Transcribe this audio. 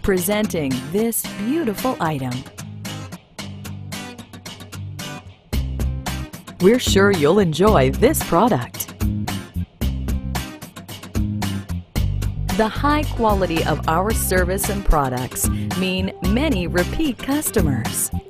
Presenting this beautiful item. We're sure you'll enjoy this product. The high quality of our service and products mean many repeat customers.